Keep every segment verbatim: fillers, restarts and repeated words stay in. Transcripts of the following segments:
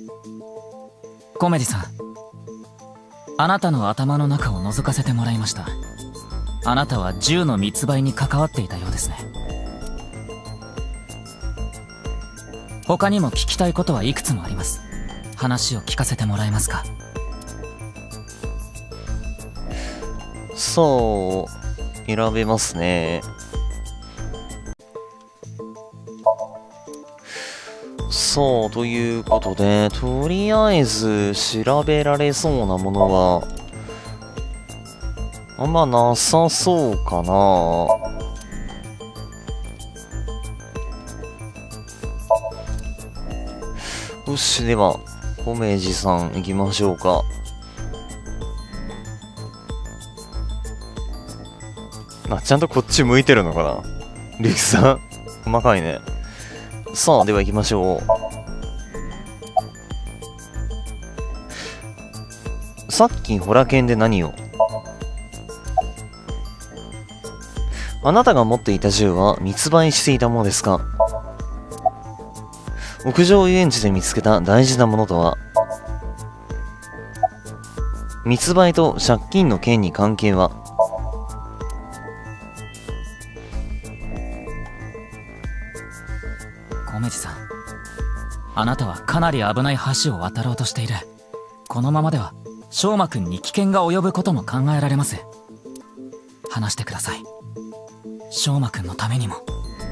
コメディさん、あなたの頭の中を覗かせてもらいました。あなたは銃の密売に関わっていたようですね。他にも聞きたいことはいくつもあります。話を聞かせてもらえますか？ そう、選べますね。そう、ということで、とりあえず調べられそうなものは、あんまなさそうかな。よし、では、コメジさん行きましょうか。あ、ちゃんとこっち向いてるのかな、リュウキさん。細かいね。さあ、では行きましょう。さっきホラケンで何を？あなたが持っていた銃は密売していたものですか？屋上遊園地で見つけた大事なものとは？密売と借金の件に関係は？ コメジさん、あなたはかなり危ない橋を渡ろうとしている。このままでは翔馬くんに危険が及ぶことも考えられます。話してください。翔馬くんのためにも。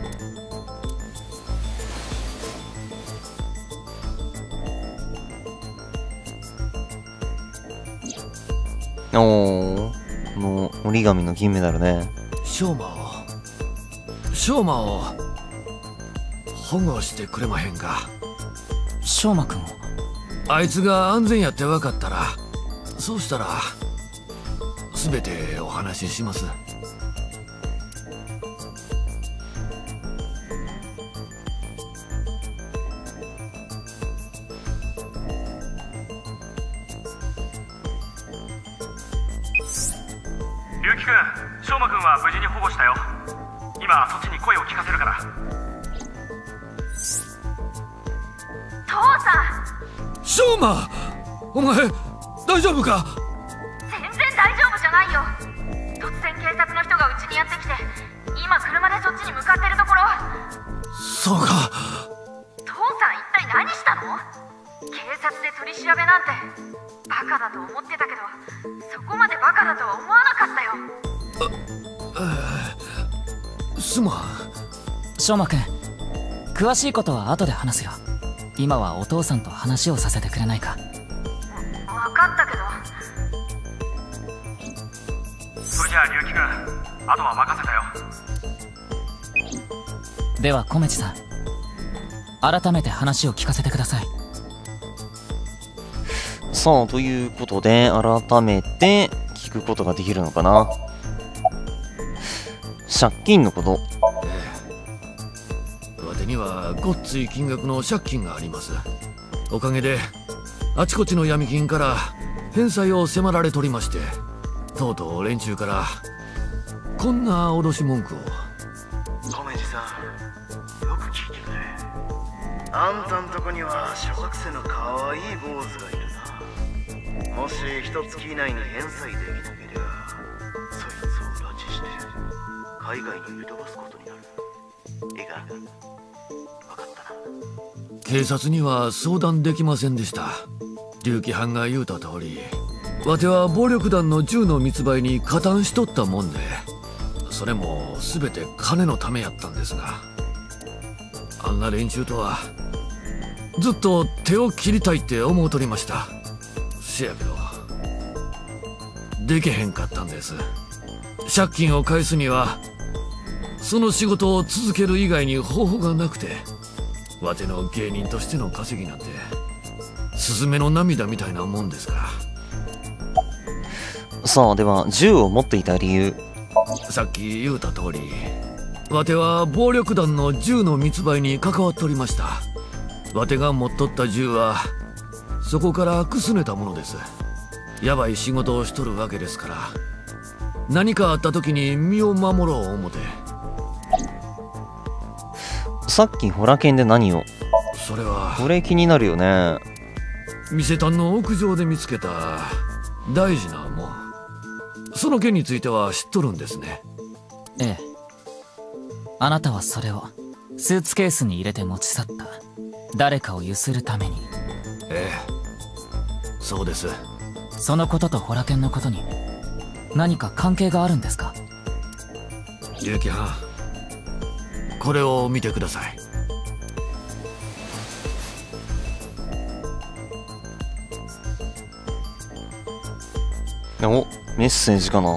おー、もう折り紙の金メダルね。 翔馬を翔馬を保護してくれまへんか？ 翔馬くんを？ あいつが安全やって分かったら、そうしたら全てお話しします。 龍樹くん、翔馬くんは無事に保護したよ。今そっちに声を聞かせるから。 父さん！ 翔馬、お前大丈夫か？ 全然大丈夫じゃないよ。突然警察の人がうちにやってきて、今車でそっちに向かってるところ。 そうか。 父さん一体何したの？警察で取り調べなんてバカだと思ってたけど、そこまでバカだとは思わなかったよ。 あ、すまん。 翔馬くん、詳しいことは後で話すよ。今はお父さんと話をさせてくれないか？ 分かったけど。 それじゃあ龍樹くん、あとは任せたよ。 ではコメチさん、改めて話を聞かせてください。 さあ、ということで、改めて聞くことができるのかな。借金のこと。 ええ、わてにはごっつい金額の借金があります。おかげであちこちの闇金から返済を迫られとりまして、とうとう連中からこんな脅し文句を。 コメジさん、よく聞いてくれ。あんたんとこには小学生のかわいい坊主がいるな。もし一月以内に返済できなければ、そいつを拉致して海外に売り飛ばすことになる。いいか、分かったな。 警察には相談できませんでした。龍騎藩が言うた通り、わては暴力団の銃の密売に加担しとったもんで、それも全て金のためやったんですが、あんな連中とはずっと手を切りたいって思うとりました。せやけどでけへんかったんです。借金を返すにはその仕事を続ける以外に方法がなくて、わての芸人としての稼ぎなんてスズメの涙みたいなもんですから。 さあ、では銃を持っていた理由。 さっき言うた通り、わては暴力団の銃の密売に関わっておりました。わてが持っとった銃はそこからくすねたものです。やばい仕事をしとるわけですから、何かあった時に身を守ろう思て。 さっきホラ剣で何を？ それはこれ気になるよね。 店丹の屋上で見つけた大事なもん、その件については知っとるんですね。 ええ。あなたはそれをスーツケースに入れて持ち去った。誰かをゆするために。 ええ、そうです。 そのこととホラケンのことに何か関係があるんですか？ 龍騎班、これを見てください。 お、メッセージかな。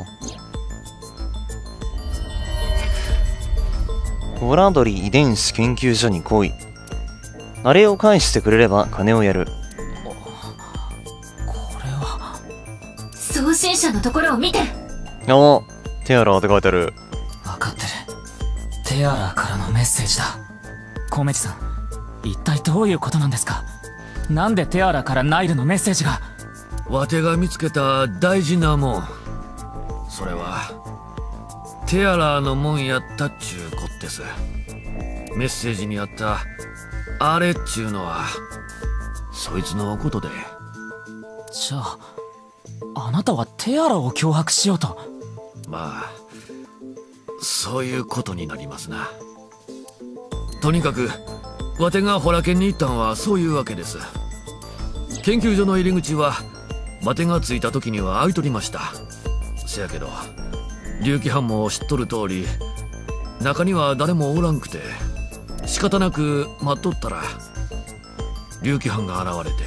ボラドリ遺伝子研究所に来い。あれを返してくれれば金をやる。 これは送信者のところを見て。 あ、テアラーって書いてある。 分かってる。テアラーからのメッセージだ。コメジさん、一体どういうことなんですか？なんでテアラーからナイルのメッセージが？ わてが見つけた大事なもん、それはテアラーのもんやったっちゅうこってす。メッセージにあったあれっちゅうのはそいつのことで。 じゃああなたはテアラを脅迫しようと？ まあそういうことになりますな。とにかくわてがホラケンに行ったんはそういうわけです。研究所の入り口はわてが着いた時には開いとりました。せやけど龍騎班も知っとる通り中には誰もおらんくて、仕方なく待っとったら龍騎班が現れて。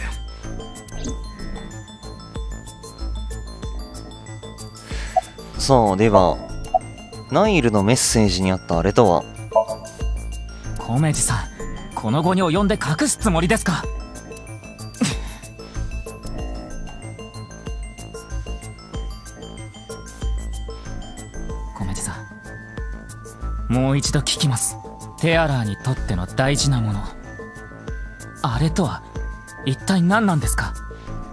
さあ、ではナイルのメッセージにあったあれとは？ コメジさん、この後に及んで隠すつもりですか？コメジさん、もう一度聞きます。テアラーにとっての大事なもの、あれとは一体何なんですか？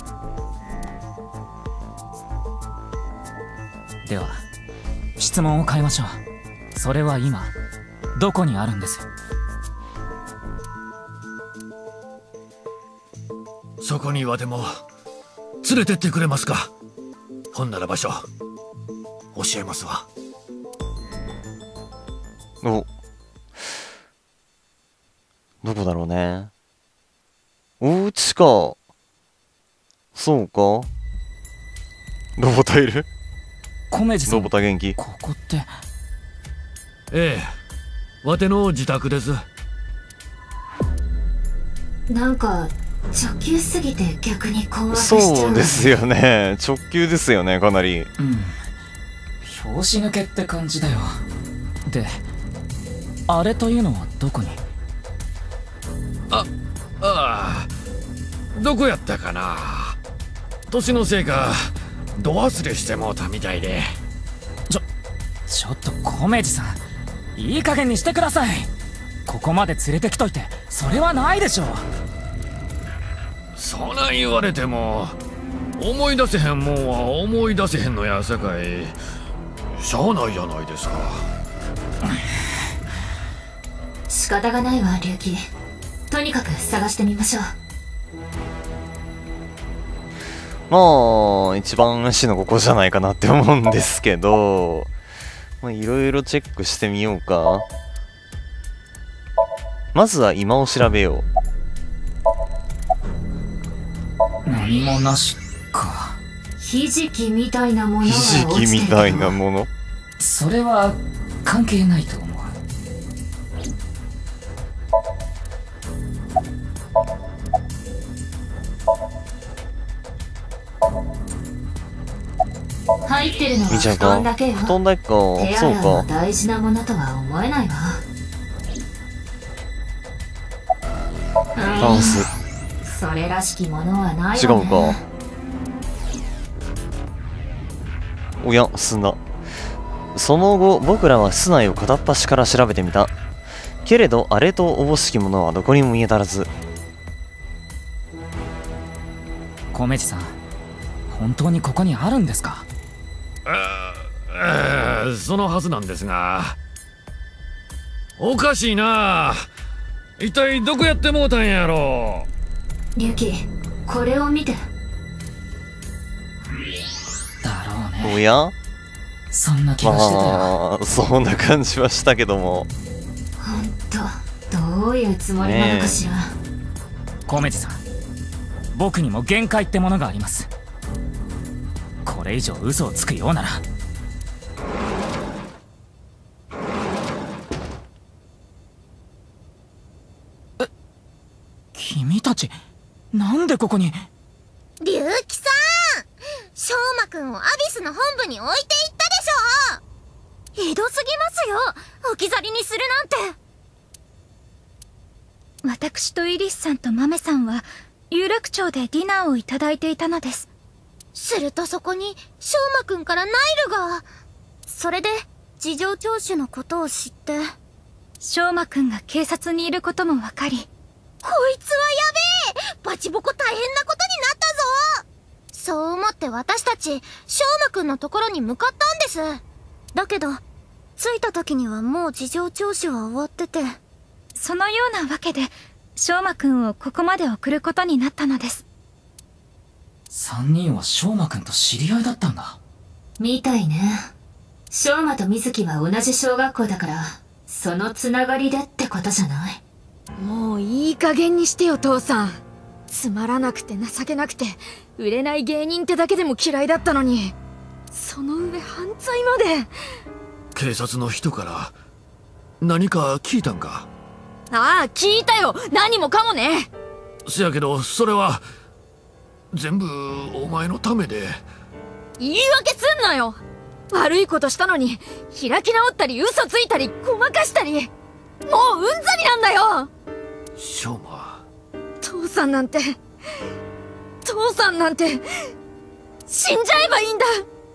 では質問を変えましょう。それは今どこにあるんです？ そこにはでも連れてってくれますか？ほんなら場所教えますわ。 お、どこだろうね。お家か。そうか。ロボタいる？ コメジさん、 ロボタ元気。 ここって？ ええ、わての自宅です。 なんか直球すぎて逆に困惑しちゃう。 そうですよね。直球ですよね、かなり。 うん、拍子抜けって感じだよ。で、あれというのはどこに？ あ、ああ、どこやったかな。年のせいかど忘れしてもうたみたいで。 ちょ、ちょっとコメジさん、いい加減にしてください。ここまで連れてきといてそれはないでしょう。 そない言われても思い出せへんもんは思い出せへんのやさかい、しゃあないじゃないですか。 仕方がないわ、龍騎。とにかく探してみましょう。 まあ、一番死のここじゃないかなって思うんですけど、まあ、いろいろチェックしてみようか。まずは今を調べよう。何もなしか。 ひじきみたいなものがひじ落ちてる。 きみたいなもの。 それは関係ないと思う。 入ってるのは見ちゃう布団か。 だけよ。 布団だけか。そう手洗いのか。 大事なものとは思えないわ。 タンス。 それらしきものはないわね。 違うか。おや、進んだ。その後、僕らは室内を片っ端から調べてみた。けれど、あれとおぼしきものはどこにも見当たらず。 コメジさん、本当にここにあるんですか？ えー、そのはずなんですが、おかしいな。一体どこやってもうたんやろ。 龍騎、 これを見て。 だろうね。 おや、 そんな気がしてたよ。 まあそんな感じはしたけども。 ほんとどういうつもりなのかしら。 米次さん、僕にも限界ってものがあります。これ以上嘘をつくようなら。え、君たちなんでここに。 龍騎さん、翔馬くんをアビスの本部に置いていったでしょ。ひどすぎますよ、置き去りにするなんて。 私とイリスさんとマメさんは有楽町でディナーをいただいていたのです。 するとそこに翔馬くんからナイルが。それで事情聴取のことを知って、 翔馬くんが警察にいることも分かり、 こいつはやべえ、バチボコ大変なことになったぞ。そう思って私たち翔馬くんのところに向かったんです。だけど着いた時にはもう事情聴取は終わってて。 そのようなわけで翔馬くんをここまで送ることになったのです。 三人は翔馬くんと知り合いだったんだ。 みたいね。翔馬と水木は同じ小学校だから、そのつながりでってことじゃない？ もういい加減にしてよ父さん。つまらなくて情けなくて売れない芸人ってだけでも嫌いだったのに、その上犯罪まで。 警察の人から何か聞いたんか？ ああ、聞いたよ。何もかもね。 せやけどそれは全部お前のためで。 言い訳すんなよ。悪いことしたのに開き直ったり嘘ついたりごまかしたり、もううんざりなんだよ。 翔馬、 父さんなんて父さんなんて死んじゃえばいいんだ。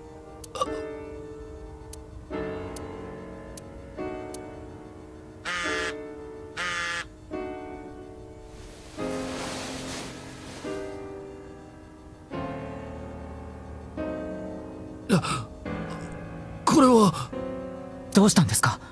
これはどうしたんですか？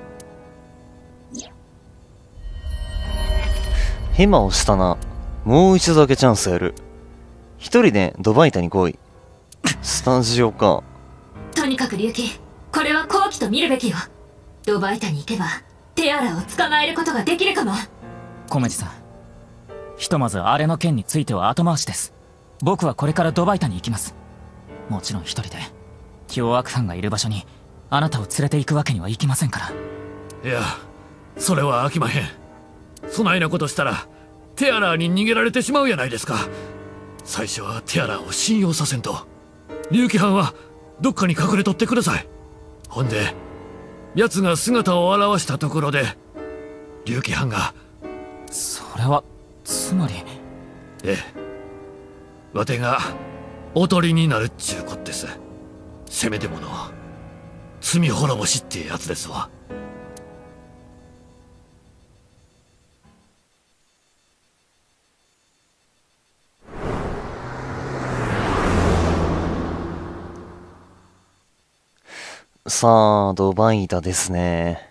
ヘマをしたな。もう一度だけチャンスやる。一人でドバイタに来い。スタジオか。 とにかく龍騎、これは好機と見るべきよ。ドバイタに行けばテアラを捕まえることができるかも。 米次さん、ひとまずあれの件については後回しです。僕はこれからドバイタに行きます。もちろん一人で凶悪犯がいる場所にあなたを連れて行くわけにはいきませんから。 いや、それは飽きまへん。そないなことしたらテアラーに逃げられてしまうやないですか。最初はテアラーを信用させんと。龍騎藩はどっかに隠れとってください。ほんで奴が姿を現したところで龍騎藩が。 それはつまり。 ええ、わてがおとりになるっちゅうこってす。せめてもの罪滅ぼしってやつですわ。 さあ、ドバイタですね。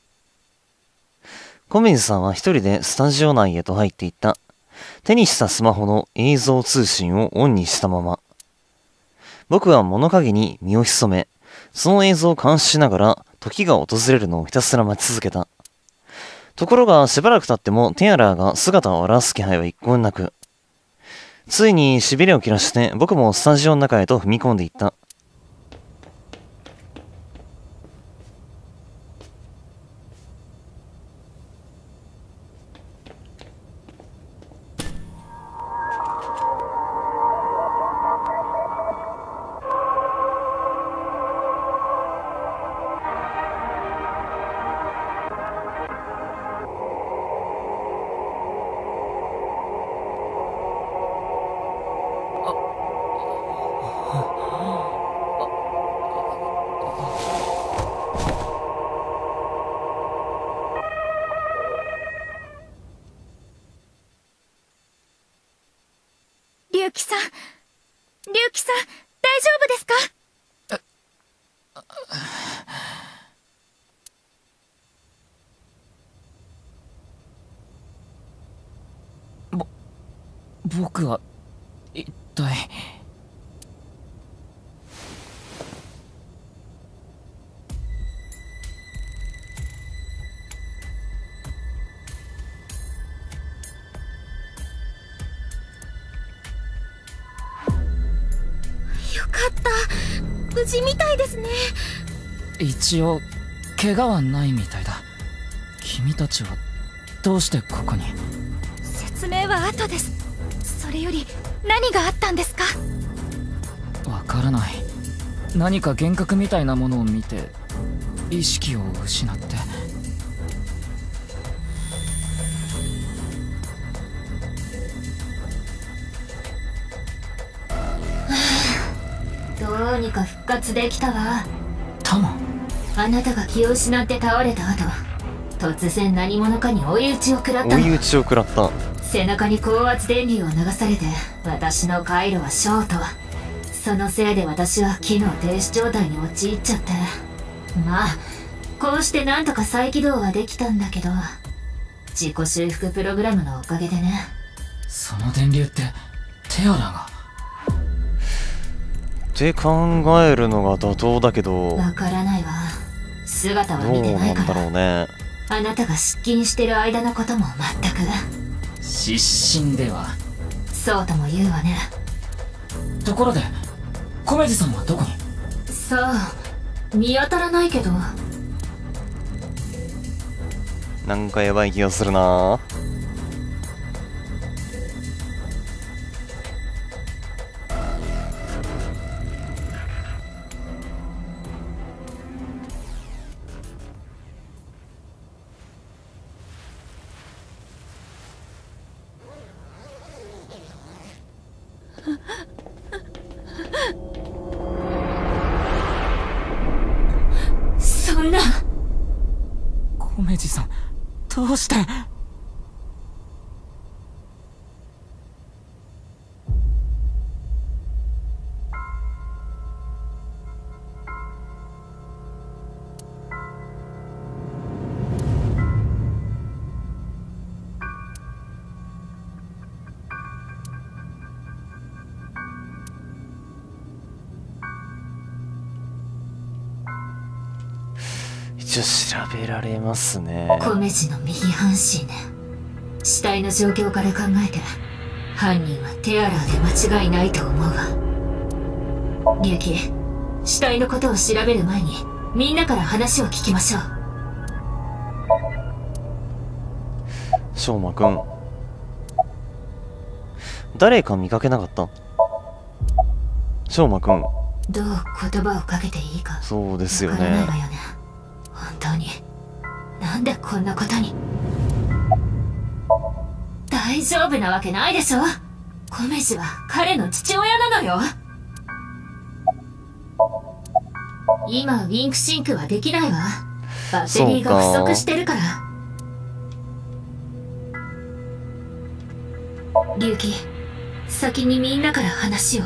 小水さんは一人でスタジオ内へと入っていった。手にしたスマホの映像通信をオンにしたまま。僕は物陰に身を潜め、その映像を監視しながら時が訪れるのをひたすら待ち続けた。ところがしばらく経ってもテアラーが姿を現す気配は一向になく、ついに痺れを切らして僕もスタジオの中へと踏み込んでいった。 龍騎さん、龍騎さん、大丈夫ですか？ ぼ僕は一体。 よかった、無事みたいですね。 一応怪我はないみたいだ。君たちはどうしてここに？ 説明は後です。それより何があったんですか？ わからない。何か幻覚みたいなものを見て意識を失って。 どうにか復活できたわ。 タモ、 あなたが気を失って倒れた後、突然何者かに追い打ちを食らったの。 追い打ちを食らった。 背中に高圧電流を流されて、私の回路はショート。そのせいで私は機能停止状態に陥っちゃって。まあこうしてなんとか再起動はできたんだけど、自己修復プログラムのおかげでね。 その電流ってテアラがって考えるのが妥当だけど、 わからないわ。姿はどう見てないから。 なんだろうね。 あなたが失禁してる間のことも全く。 失神では。 そうとも言うわね。 ところでコメジさんはどこに？ さあ、見当たらないけど。 なんかやばい気がするな。 そんな。 コメジさん、どうして？ 一応調べられますね。 コメジの右半身ね。死体の状況から考えて犯人はテアラーで間違いないと思うわ。リュウキ、死体のことを調べる前にみんなから話を聞きましょう。 翔馬くん、誰か見かけなかった？翔馬くん。 どう言葉をかけていいか。 そうですよわからないね。 わよね。本当になんでこんなことに。大丈夫なわけないでしょ。コメジは彼の父親なのよ。今ウィンクシンクはできないわ。バッテリーが不足してるから。リュウキ、先にみんなから話を。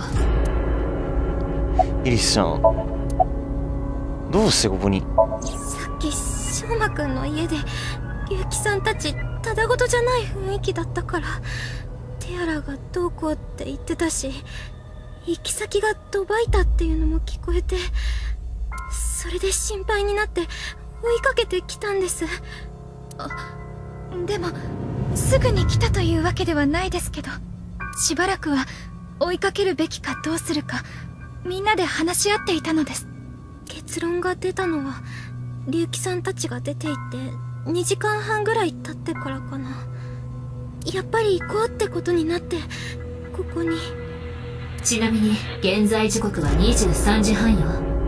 イリスちゃん、どうしてここに？ さっき翔馬くんの家で結城さんたちただごとじゃない雰囲気だったから、テアラがどうこうって言ってたし、行き先がドバイたっていうのも聞こえて、それで心配になって追いかけてきたんです。 あ、でもすぐに来たというわけではないですけど、しばらくは追いかけるべきかどうするかみんなで話し合っていたのです。 結論が出たのは結城さんたちが出ていってにじかんはんぐらい経ってからかな。やっぱり行こうってことになってここに。 ちなみに現在時刻はにじゅうさんじはんよ。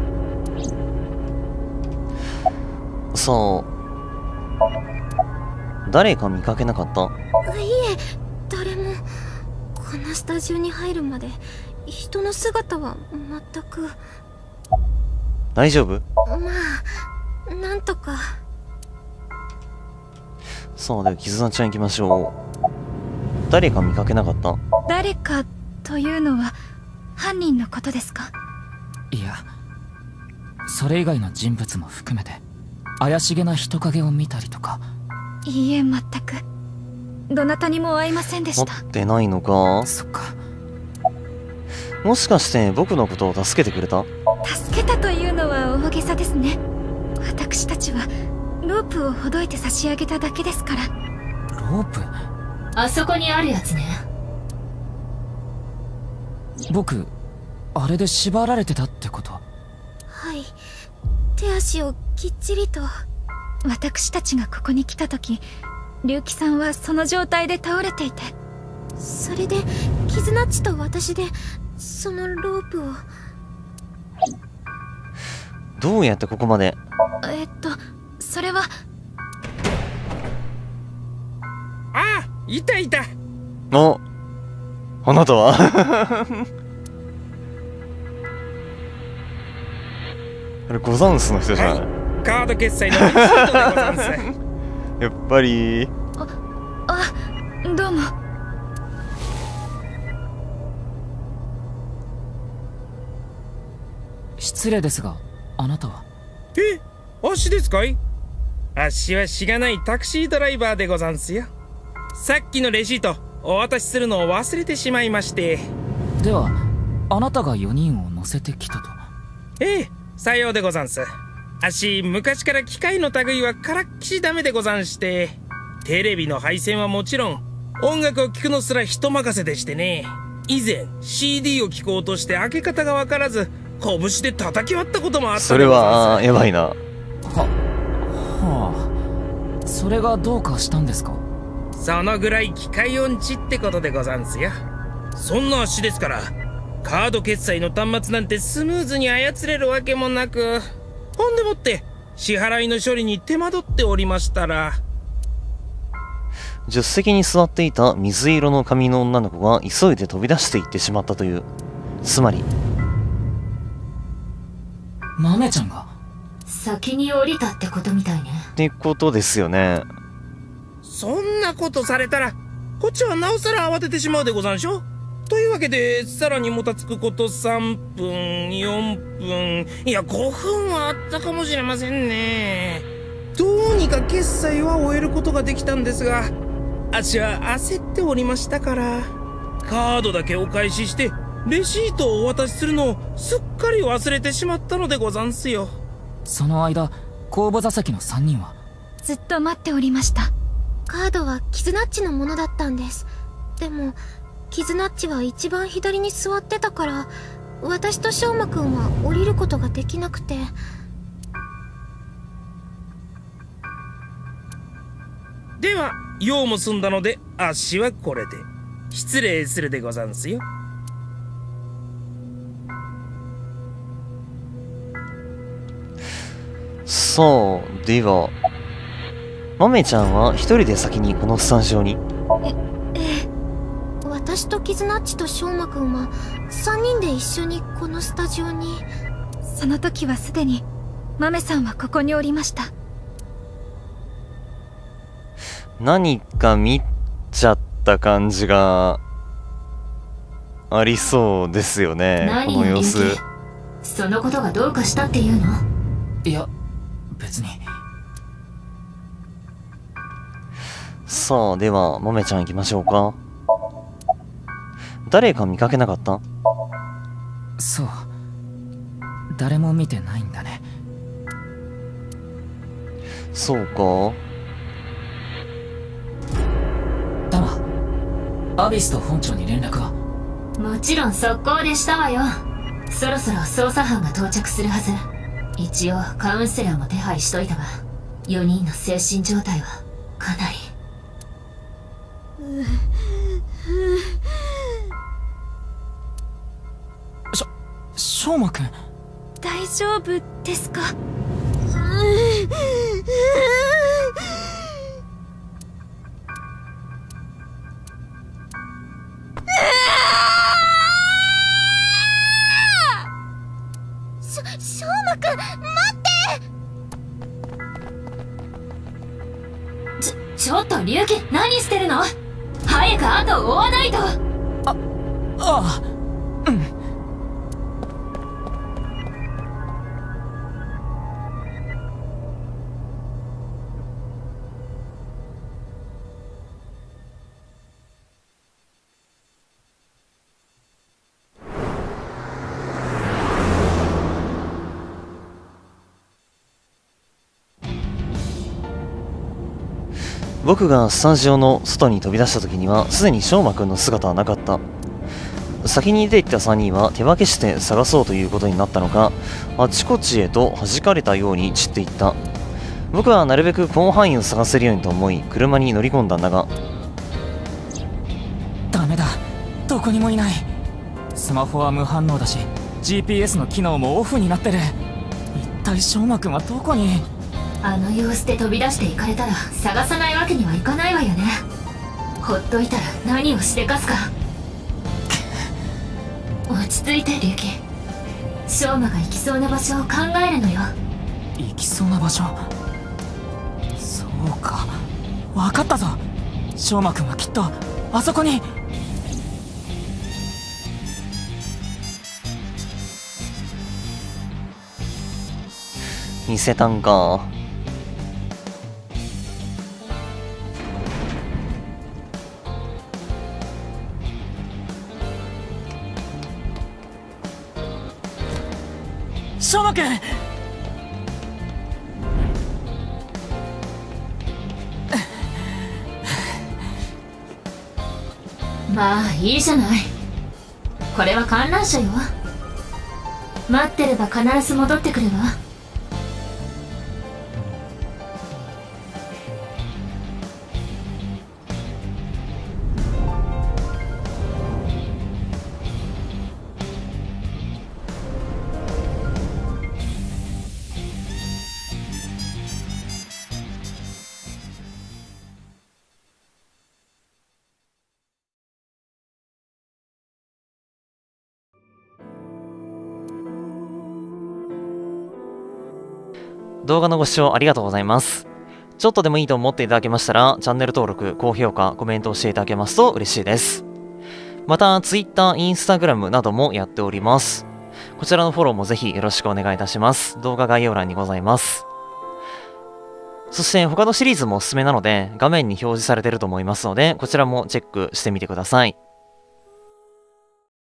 さあ、誰か見かけなかった？ いえ、誰も。このスタジオに入るまで人の姿は全く。 大丈夫？ まあなんとか。 さあ、では絆ちゃん行きましょう。誰か見かけなかった？ 誰かというのは犯人のことですか？ いや、それ以外の人物も含めて怪しげな人影を見たりとか。 いいえ、全くどなたにも会いませんでした。 持ってないのか？ そっか。 もしかして僕のことを助けてくれた？ 助けたというのは大げさですね。私たちはロープをほどいて差し上げただけですから。 ロープ？ あそこにあるやつね。 僕あれで縛られてたってこと？ はい、手足をきっちりと。 私たちがここに来た時、龍騎さんはその状態で倒れていて、 それでキズナッチと私でそのロープを。 どうやってここまで？ えっとそれは。 ああ、いたいた。 あ、あなたはあれゴザンスの人じゃない？ カード決済のレシートでござんす。 やっぱり。 あ、あ、どうも。 失礼ですが、あなたは？ え、足ですかい？足はしがないタクシードライバーでござんすよ。さっきのレシートお渡しするのを忘れてしまいまして。 ではあなたがよにんを乗せてきたと？ ええ、さようでござんす。足、昔から機械の類はからっきしダメでござんして、テレビの配線はもちろん音楽を聴くのすら人任せでしてね。以前 シーディー を聴こうとして開け方が分からず拳で叩き割ったこともあった。 それはやばいな。ははあ、それがどうかしたんですか？ そのぐらい機械音痴ってことでござんすよ。そんな足ですからカード決済の端末なんてスムーズに操れるわけもなく、ほんでもって支払いの処理に手間取っておりましたら。 助手席に座っていた水色の髪の女の子が急いで飛び出していってしまったという。つまりマメちゃんが先に降りたってことみたいね。 ってことですよね。 そんなことされたらこっちはなおさら慌ててしまうでござんしょ。というわけでさらにもたつくことさんぷんよんぷん、いやごふんはあったかもしれませんね。どうにか決済は終えることができたんですが、足は焦っておりましたからカードだけお返ししてレシートをお渡しするのをすっかり忘れてしまったのでござんすよ。 その間後部座席のさんにんは？ ずっと待っておりました。 カードはキズナッチのものだったんです。でもキズナッチは一番左に座ってたから、私と翔馬くんは降りることができなくて。 では用も済んだので足はこれで失礼するでござんすよ。 さあ、ではマメちゃんは一人で先にこのスタジオに？ え、ええ。私とキズナッチと翔馬くんはさんにんで一緒にこのスタジオに。 その時はすでにマメさんはここにおりました。 何か見ちゃった感じがありそうですよね、この様子。 そのことがどうかしたっていうの？ いや別に。 さあ、ではマメちゃん行きましょうか。誰か見かけなかった？ そう、誰も見てないんだね。 そうか。 タマ、アビスと本庁に連絡は？ もちろん速攻でしたわよ。そろそろ捜査班が到着するはず。一応カウンセラーも手配しといたが、よにんの精神状態はかなり。 しょ、翔馬くん。 大丈夫ですか？ しょ、翔馬くん、待って！ちょ、ちょっと龍騎、何してるの？早く後を追わないと。あ、 ああ、うん。 僕がスタジオの外に飛び出した時にはすでに翔馬くんの姿はなかった。先に出て行ったさんにんは手分けして探そうということになったのか、あちこちへと弾かれたように散っていった。僕はなるべく広範囲を探せるようにと思い車に乗り込んだんだが、 ダメだ、どこにもいない。スマホは無反応だし ジーピーエス の機能もオフになってる。一体翔馬くんはどこに。 あの様子で飛び出していかれたら探さないわけにはいかないわよね。ほっといたら何をしでかすか。落ち着いて龍騎。翔馬が行きそうな場所を考えるのよ。 行きそうな場所。そうか、分かったぞ。翔馬くんはきっとあそこに。 見せたんか。 翔馬くん。 まあいいじゃない。これは観覧車よ。待ってれば必ず戻ってくるわ。 動画のご視聴ありがとうございます。ちょっとでもいいと思っていただけましたら、チャンネル登録、高評価、コメントをしていただけますと嬉しいです。また、Twitter、Instagram などもやっております。こちらのフォローもぜひよろしくお願いいたします。動画概要欄にございます。そして他のシリーズもおすすめなので、画面に表示されていると思いますので、こちらもチェックしてみてください。